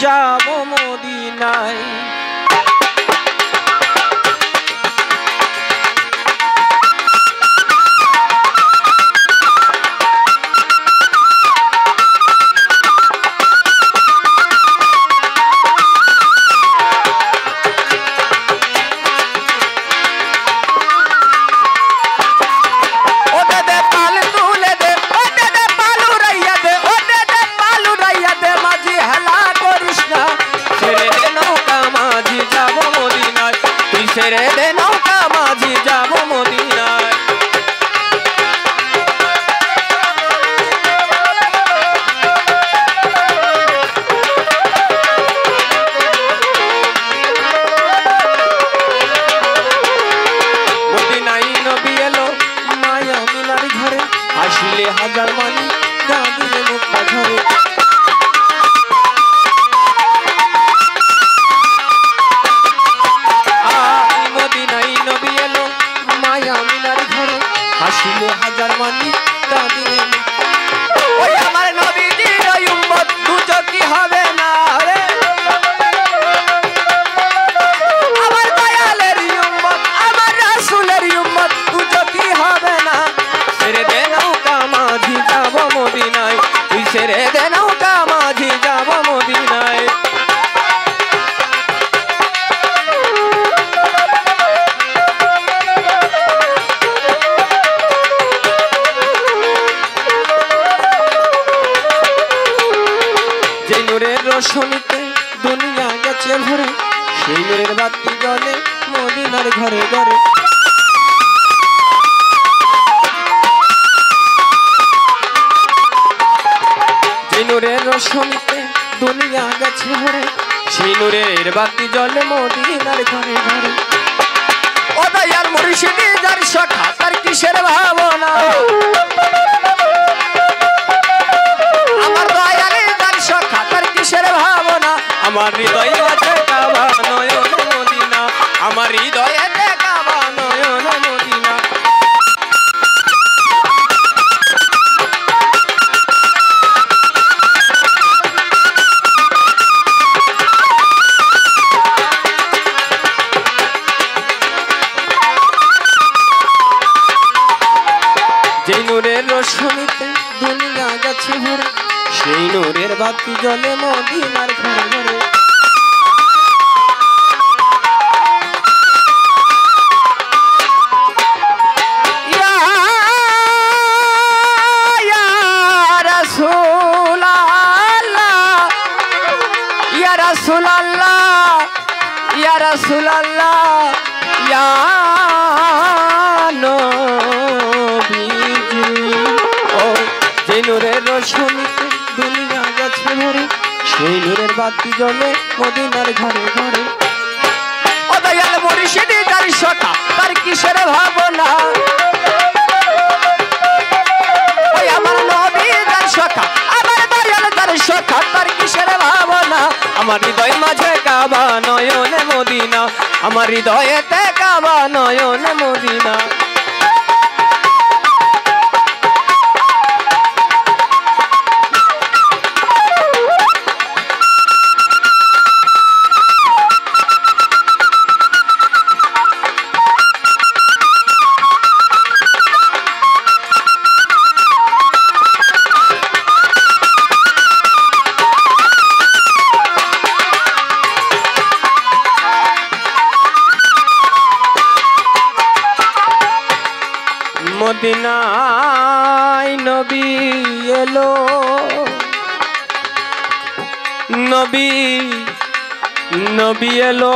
যাবো মদিনায়। ছেড়ে দে নৌকা মাঝি যাবো মদিনায়। মদিনায় নবী এলো মায়া মিনার ঘরে, আসলে হাজার মানি কাঁদিলে মুক্তা ঝরে। হাসিলে হাজার মানি কাঁদিলে ওই আমার নবীজির ওই উম্মত দুচকি হবে না রে, আমার দয়ালের উম্মত আমার রাসূলের উম্মত দুচকি হবে না। ছেড়ে দে নৌকা মাঝি যাবো মদিনায়, তুই ছেড়ে দে নৌকা মাঝি যাবো মদিনায়। রোশনীতে দুনিয়া গেছে ভরে, সেই নূরের বাতি জ্বলে মদিনার ঘরে ঘরে। যে নূরের রোশনীতে দুনিয়া গেছে ভরে, সেই নূরের বাতি জ্বলে মদিনার ঘরে ঘরে। ও দয়ার মুর্শিদি যার সখা তার কিসের ভাবনা, আমার দয়ালে যার সখা তার কিসের ভাবনা। আমার হৃদয় আছে কাবা নয়ন মদিনা, আমার হৃদয়ে কাবা নয়ন মদিনা। যে নূরের রোশনীতে দুনিয়া গেছে ভরে, সেই নূরের বাতি জ্বলে মদিনার ঘরে ঘরে। ইয়া রাসূলুল্লাহ ইয়া রাসূলুল্লাহ ইয়া রাসূলুল্লাহ ইয়া নবীজি। ও যে নূরের রোশনীতে দুনিয়া গেছে ভরে, সেই নূরের বাতি জ্বলে মদিনার ঘরে ঘরে। ও দয়াল মুর্শিদি যার সখা তার কিসের ভাবনা, ওই আমার নবী যার সখা আমার দয়াল যার সখা তার কিসের ভাবনা। আমার হৃদয় মাঝে কাবা নয়নে মদিনা, আমার হৃদয়েতে কাবা নয়নে মদিনা। মদিনায় নবী এলো, নবী নবী এলো,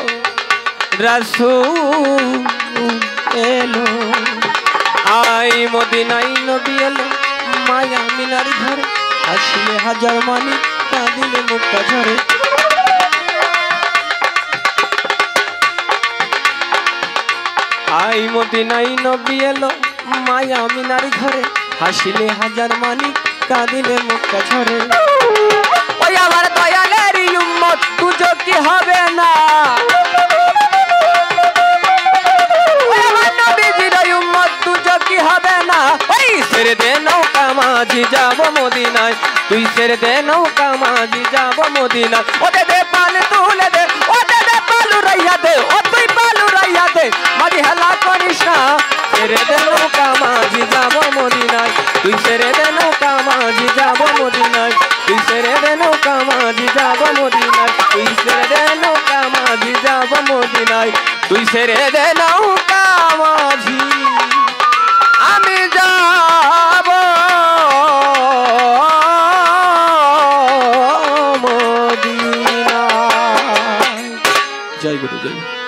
রাসূল এলো। আই মদিনায় নবী এলো মায়া মিনার ঘরে, আসলে হাজার মানি কাঁদিলে মুক্তা ঝরে। আই মদিনায় নবী এলো মায়া মিনার ঘরে, হাসিলে হাজার মানি কাঁদিলে মুক্তা ঝরে। ওই আমার দয়ালের উম্মত দুচকি হবে না, ওই আমার নবীজির উম্মত দুচকি হবে না। ওই ছেড়ে দে নৌকা মাঝি যাবো মদিনায়, তুই ছেড়ে দে নৌকা মাঝি যাব মদিনা ও দে দে পাল তুলে দে ও দে দে পালু রাইয়া দে ও তুই পালু রাইয়া দে মাঝি হেলা করিস না ছেড়ে দে নৌকা মাঝি যাব মদিনায় তুই ছেড়ে দে নৌকা মাঝি যাব মদিনায় তুই ছেড়ে দে নৌকা মাঝি যাব মদিনায় তুই ছেড়ে দে নৌকা মাঝি যাব মদিনায় তুই ছেড়ে দে নৌকা মাঝি আমি যাব মদিনায়। জয় গুরু জয়।